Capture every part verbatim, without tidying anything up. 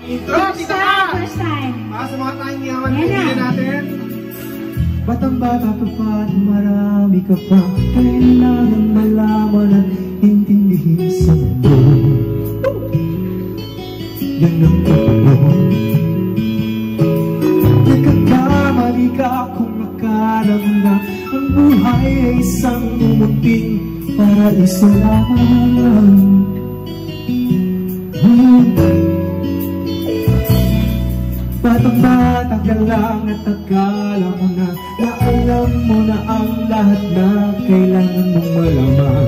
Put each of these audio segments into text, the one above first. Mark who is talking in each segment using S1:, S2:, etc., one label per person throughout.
S1: Intro, tita ka!
S2: First time.
S1: Para sa mga tayong yaman na hindi natin.
S3: Batang bata ka pa at marami ka pa kailangan malaman at intindihin sa mundo. Yan ang totoo. Nagkakamali ka kung akala mo na ang buhay ay isang umuting paraiso lamang. Batang bata ka lang at akala mo na na alam mo na ang lahat na kailangan mong malaman.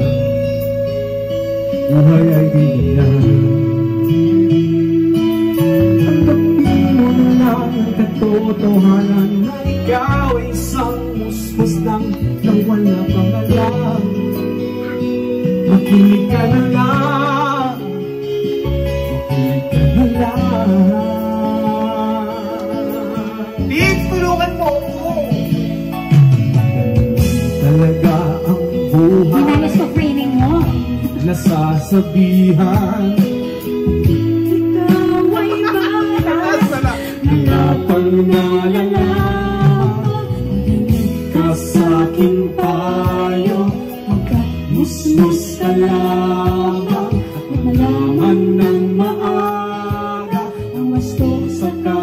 S3: Buhay ay di yan. Tanggapin mo na lang ang katotohanan na ikaw ay isang musmus lang na wala pangalan. Makinig ka na lang, makinig ka na lang.
S1: Big, tulungan mo ako!
S3: Talaga ang buhay.
S2: Ginayos ko framing mo.
S3: Nasasabihan ikaw ay bata na pang nalalaman. Ka sa'king payo, magkamusmus ka lamang at malaman ng maaga ang wasto sa